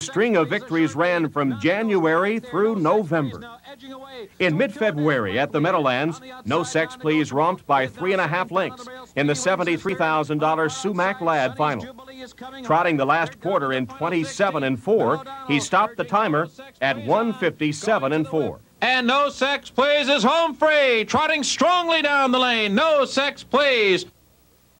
string of victories ran from January through November. In mid-February at the Meadowlands, No Sex Please romped by 3.5 lengths in the $73,000 Sumac Lad final. Trotting the last quarter in 27-4, he stopped the timer at 157-4. And No Sex Please is home free, trotting strongly down the lane. No Sex Please.